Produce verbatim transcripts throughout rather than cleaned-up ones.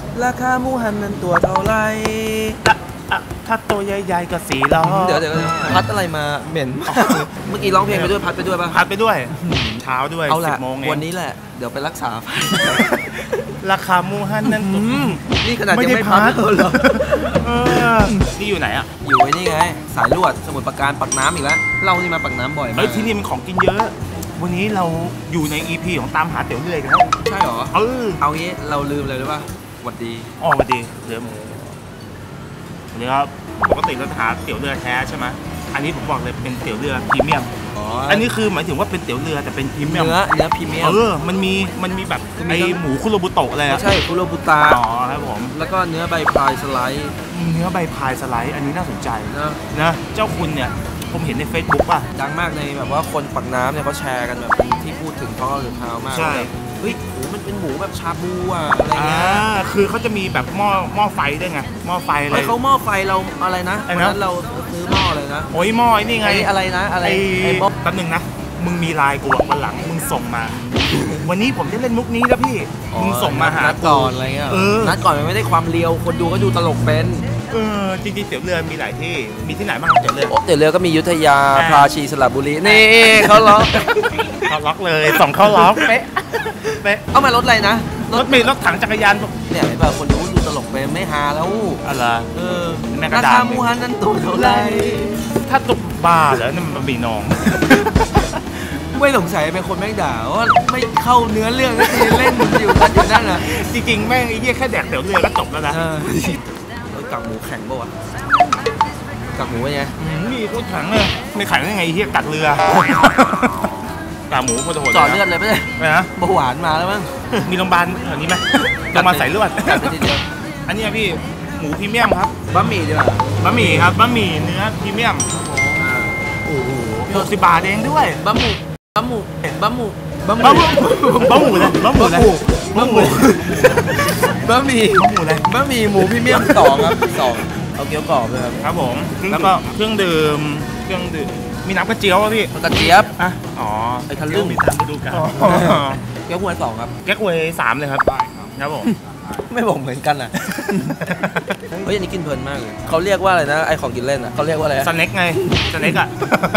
ราคาหมูหันนั้นตัวเท่าไรถ้าตัวใหญ่ๆก็สี่ร้อยเดี๋ยวเดี๋ยวพัดอะไรมาเหม็นเมื่อกี้ร้องเพลงไปด้วยพัดไปด้วยป่ะพัดไปด้วยเช้าด้วยเอาละวันนี้แหละเดี๋ยวไปรักษาราคาหมูหันนั้นนี่ขนาดยังไม่พัดเลยนี่อยู่ไหนอ่ะอยู่ไอ้นี่ไงสายลวดสมุทรปราการปักน้ำอีกแล้วเรานี่มาปักน้ำบ่อยมากที่นี่มันของกินเยอะวันนี้เราอยู่ใน อี พี ของตามหาเตี๋ยวเรือกันแล้วใช่หรอเออเอางี้เราลืมเลยหรือเปล่าสวัสดีอ๋อสวัสดีเรือหมูวันนี้ครับปกติเราหาเตี๋ยวเรือแท้ใช่ไหมอันนี้ผมบอกเลยเป็นเตี๋ยวเรือพรีเมียมอันนี้คือหมายถึงว่าเป็นเตี๋ยวเรือแต่เป็นพรีเมียมเนื้อเนื้อพรีเมียมเออมันมีมันมีแบบไอหมูคุโรบุโตะอะไรใช่คุโรบุตะอ๋อครับผมแล้วก็เนื้อใบพายสไลด์เนื้อใบพายสไลด์อันนี้น่าสนใจนะนะเจ้าคุณเนี่ยผมเห็นใน เฟซบุ๊ก ป่ะดังมากในแบบว่าคนปักน้ำเนี่ยเขาแชร์กันแบบเป็นที่พูดถึงท้องหรือเท้ามากใช่เฮ้ยโหมันเป็นหมูแบบชาบูอ่ะอะไรเงี้ยคือเขาจะมีแบบหม้อหม้อไฟด้วยไงหม้อไฟอะไรเขาหม้อไฟเราอะไรนะวันนั้นเราซื้อหม้อเลยนะโอ้ยหม้อนี่ไงอะไรนะอะไรไอ้หม้อแป๊บนึงนะมึงมีไลน์กูวันหลังมึงส่งมาวันนี้ผมจะเล่นมุกนี้นะพี่มึงส่งมาหาก่อนอะไรเงี้ยนัดก่อนมันไม่ได้ความเลียวคนดูก็ดูตลกเป็นเออจริงๆเตี๋ยวเรือมีหลายที่มีที่ไหนบ้างเตี๋ยวเรือเตี๋ยวเรือก็มียุทธยาพาชีสระบุรีนี่เขาล็อกเขาล็อกเลยส่งเขาล็อกเป๊ะเป๊ะเอามารถอะไรนะรถเมล์รถถังจักรยานเนี่ยไอ้แบบคนดูดูตลกเป็นไม่ฮาแล้วอะไรเออราคาหมูหันนั้นตัวเท่าไรถ้าตุกบ้าเหรอนั่นมันมีน้องไม่สงสัยเป็นคนแม่งด่าว่าไม่เข้าเนื้อเรื่องก็ทีเล่นอยู่กันอยู่นั่นนะจริงๆแม่งไอ้เหี้ยแค่แดกเตี๋ยวเรือก็จบแล้วนะกากหมูแข็งป่าวะกากหมูเป็นไงนี่โคตรแข็งเลยไม่แข็งได้ไงไอ้เหี้ยกัดเรือกากหมูโคตรโหดจอดเลือดเลยไม่ใช่ไหมฮะเบาหวานมาแล้วมั้งมีโรงพยาบาลแถวนี้ไหมโรงพยาบาลใส่เลือดอันนี้พี่หมูพรีเมียมครับบะหมี่ดีกว่าบะหมี่ครับบะหมี่เนื้อพรีเมียมโอ้โหหกสิบบาทเองด้วยบะหมูบะหมูบะหมูบะหมูบะหมูเลยบะหมูเลยบะหมูบะหมี่บะหมูเลยบะหมี่หมูพรีเมียมสองครับสองเอาเกี๊ยวกรอบเลยครับครับผมแล้วก็เครื่องดื่มเครื่องดื่มมีน้ำกระเจี๊ยวป่ะพี่กระเจี๊ยบอ่ะอ๋อไอ้ทะลึ่งมีตามฤดูกาลแก้วหวยสองครับแก้วหวยสามเลยครับครับผมไม่บอกเหมือนกันอ่ะเฮ้ยอันนี้กินเพลินมากเลยเขาเรียกว่าอะไรนะไอของกินเล่นอ่ะเขาเรียกว่าอะไรสแน็คไงสแน็คอ่ะ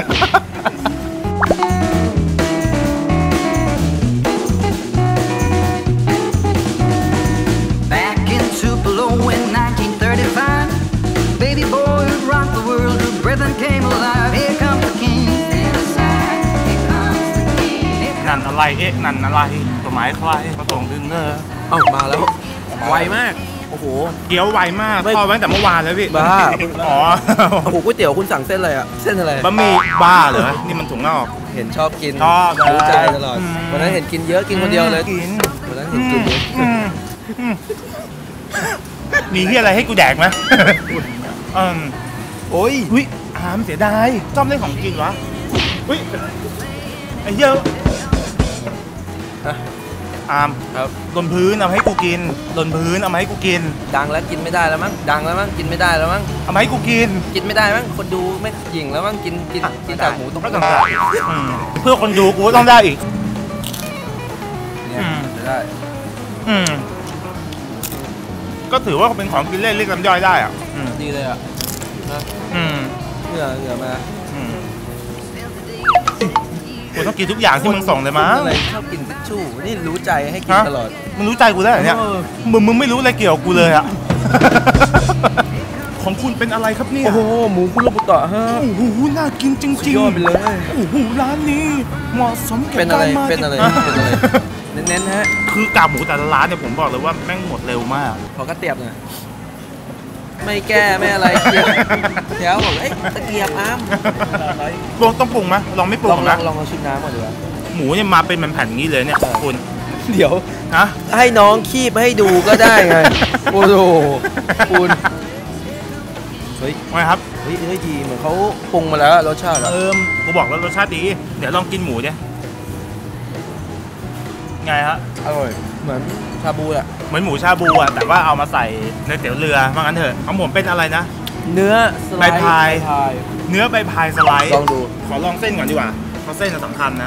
นั่นอะไรเอ๊ะนั่นอะไรตัวหมายใครประสงค์ดินเนอร์เอ้ามาแล้วไวมากโอ้โหเกี๊ยวไวมากพอตั้งแต่เมื่อวานแล้วพี่บ้าอ๋อโอ้โหก๋วยเตี๋ยวคุณสั่งเส้นอะไรอะเส้นอะไรบะหมี่บ้าเหรอนี่มันถุงนอกเห็นชอบกินชอบรู้ใจตลอดวันนั้นเห็นกินเยอะกินคนเดียวเลยกินวันนั้นเห็นกินเยอะมีที่อะไรให้กูแดกไหมอืมโอ้ยอุ้ยอามเสียดายชอบเล่นของจริงเหรออุ้ยไอ้เยอะอามครับบนพื้นเอาให้กูกินบนพื้นเอามาให้กูกินดังแล้วกินไม่ได้แล้วมั้งดังแล้วมั้งกินไม่ได้แล้วมั้งเอามาให้กูกินกินไม่ได้มั้งคนดูไม่หยิ่งแล้วมั้งกินกินกินกากหมูต้องได้เพื่อคนดูกูต้องได้อีกเนี่ยได้อืมก็ถือว่าเป็นของกินเล่นเรียกลำย่อยได้อ่ะดีเลยอ่ะอืมเหงื่อเหงื่อมากูต้องกินทุกอย่างที่มึงส่งเลยมั้งอะไรชอบกินทิชชู่นี่รู้ใจให้กินตลอดมึงรู้ใจกูได้เหรอเนี่ยมึงมึงไม่รู้อะไรเกี่ยวกับกูเลยอะของคุณเป็นอะไรครับเนี่ยโอ้โหหมูคุโรบุตะฮะโอ้โหน่ากินจริงๆยอดไปเลยโอ้โหร้านนี้เหมาะสมกับการมาเป็นอะไรเป็นอะไรเน้นๆฮะคือกากหมูแต่ละร้านเนี่ยผมบอกเลยว่าแม่งหมดเร็วมากขอกระเตียบหน่อยไม่แก้ไม่อะไรเกียบแถวบอกเอ้ยตะเกียบอ้ามลองต้องปรุงไหมลองไม่ปรุงนะลองลองชิมน้ำก่อนดีกว่าหมูเนี่ยมาเป็นแผ่นๆนี้เลยเนี่ยคุณเดี๋ยวฮะให้น้องคีบให้ดูก็ได้ไงโอ้โหคุณเฮ้ยไม่ครับเฮ้ยเฮ้ยดีเหมือนเขาปรุงมาแล้วรสชาติเออกูบอกแล้วรสชาติดีเดี๋ยวลองกินหมูเนี่ยไงฮะอร่อยเหมือนชาบูอะเหมือนหมูชาบูอะแต่ว่าเอามาใส่ในเตี๋ยวเรือว่างั้นเถอะของผมเป็นอะไรนะเนื้อใบพายเนื้อใบพายสไลด์ลองดูขอลองเส้นก่อนดีกว่าเพราะเส้นสำคัญนะ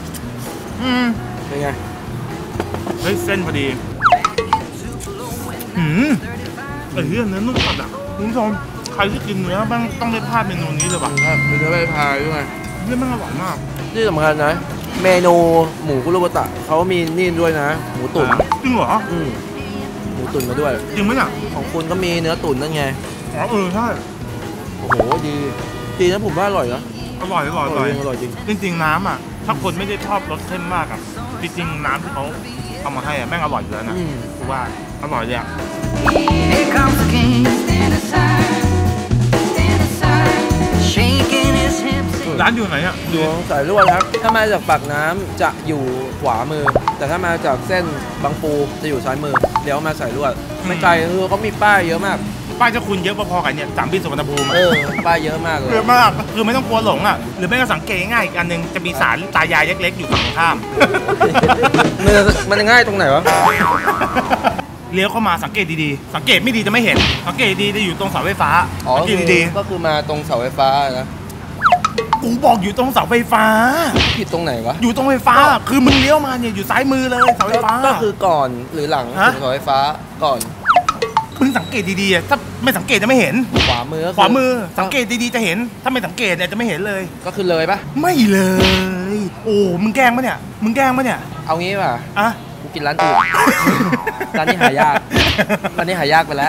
อืมเป็นไงเฮ้ยเส้นพอดีหืมไอ้เหี้ยเนื้อนุ่มสัดอ่ะคุณผู้ชมใครที่กินเนื้อบ้างต้องได้พลาดเมนูนี้เลยว่ะมีเนื้อใบพายด้วยเนื้อมันอร่อยมากที่สำคัญนะ เมนูหมูคุโรบุตะเขามีนี่ด้วยนะ หมูตุ๋นจริงเหรออืมหมูตุ๋นมาด้วยจริงไหมเนี่ยของคุณก็มีเนื้อตุ๋นนั่นไงอ๋อเออใช่โอ้โหดีดีนะผมว่าอร่อยนะอร่อยอร่อยอร่อยอร่อยจริงจริงๆน้ำอ่ะถ้าคนไม่ได้ชอบรสเข้มมากอ่ะจริงๆน้ำที่เขาเอามาให้อ่ะแม่งอร่อยอยู่แล้วนะอืมคือว่าอร่อยเลยอ่ะ Here comes the king, stand aside, stand aside, shaking his hips. ร้านอยู่ไหนอ่ะอยู่สายลวดครับถ้ามาจากปากน้ำจะอยู่ขวามือ แต่ถ้ามาจากเส้นบางปูจะอยู่ซ้ายมือเดี๋ยวมาสายลวดไม่ไกลคือเขามีป้ายเยอะมากป้ายเจ้าคุณเยอะพอๆกันเนี่ยสามปีสุวรรณภูมิเออป้ายเยอะมากเลยเยอะมากคือไม่ต้องกลัวหลงอ่ะหรือไม่ก็สังเกตง่ายๆอีกอันหนึงจะมีศาลตายายเล็กๆอยู่ฝั่งตรงข้ามมันจะมันจะง่ายตรงไหนวะเลี้ยวเข้ามาสังเกตดีๆ สังเกตไม่ดีจะไม่เห็น สังเกตดีจะอยู่ตรงเสาไฟฟ้าอ๋อสังเกคืตอดีก็คือมาตรงเสาไฟฟ้านะๆกูบอกอยู่ตรงเสาไฟฟ้าผิดตรงไหนวะอยู่ตรงไฟฟ้า คือมึงเลี้ยวมาเนี่ยอยู่ซ้ายมือเลยเสาไฟฟ้าก็คือก่อนหรือหลังฮะถึงเสาไฟฟ้าก่อนมึงสังเกตดีๆอะถ้าไม่สังเกตจะไม่เห็นขวามือก็คืขวามือสังเกตดีๆจะเห็น ถ้าไม่สังเกตเนี่ยจะไม่เห็นเลยก็คือเลยปะไม่เลย โอ้ มึงแกล้งปะเนี่ย มึงแกล้งปะเนี่ยเอางี้ป่ะอะกูกินร้านอื่น ร้านนี้หายากร้านนี้หายากไปแล้ว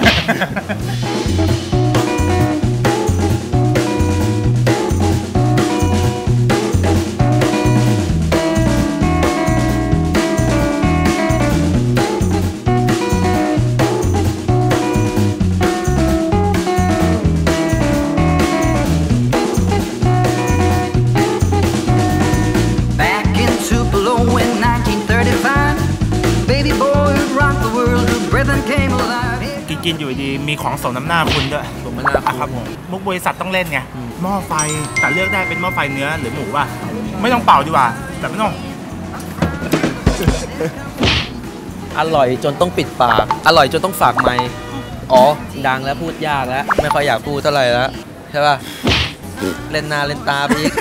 Back in Tupelo in nineteen thirty-five, baby boy who rocked the world, whose rhythm came alive. กินกินๆอยู่ดีมีของสมน้ำหน้าคุณด้วยสมน้ำหน้าคุณอ่ะครับผมมุกบริษัทต้องเล่นไงอืมหม้อไฟแต่เลือกได้เป็นหม้อไฟเนื้อหรือหมูป่ะ ไม่ต้องเป่าดีกว่า แต่ไม่ต้องอร่อยจนต้องปิดปาก อร่อยจนต้องฝากไมค์อ๋อ ดังแล้วพูดยากแล้ว ไม่ค่อยอยากพูดเท่าไหร่แล้ว ใช่ป่ะ เล่นหนาเล่นตาไปอีก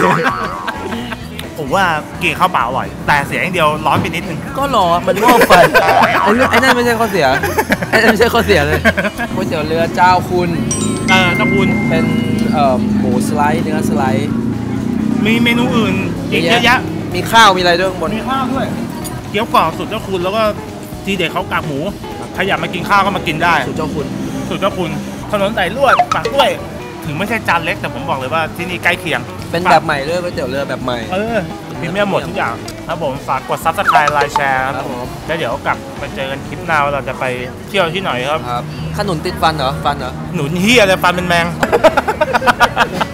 ผมว่ากินข้าวเปล่าอร่อย แต่เสียอย่างเดียวร้อนไปนิดนึงก็รอมันหม้อไฟไอ้เรื่องไอ้นั่นไม่ใช่ข้อเสียไอ้นั่นไม่ใช่ข้อเสียเลยก๋วยเตี๋ยวเรือเจ้าคุณเออตะคุณเป็นเอ่อหมูสไลด์เนื้อสไลด์มีเมนูอื่นอีกเยอะแยะมีข้าวมีอะไรด้วยข้างบนมีข้าวด้วย เกี๊ยวกรอบสุดเจ้าคุณแล้วก็ทีเด็ดเขากากหมูใครอยากมากินข้าวก็มากินได้สูตรเจ้าคุณสุดเจ้าคุณถนนสายลวดปากกล้วย ถึงไม่ใช่จานเล็กแต่ผมบอกเลยว่าที่นี่ใกล้เคียงเป็นแบบใหม่ด้วยก๋วยเตี๋ยวเรือแบบใหม่เออพรีเมียมหมดทุกอย่างครับผมฝากกด ซับสไครบ์ ไลค์ แชร์คครัรับบ ผมแล้วเดี๋ยวกลับมาเจอกันคลิปหน้าว่าเราจะไปเที่ยวที่ไหนครับครับขนุนติดฟันเหรอ ฟันเหรอหนุนเฮียอะไรฟันเป็นแมง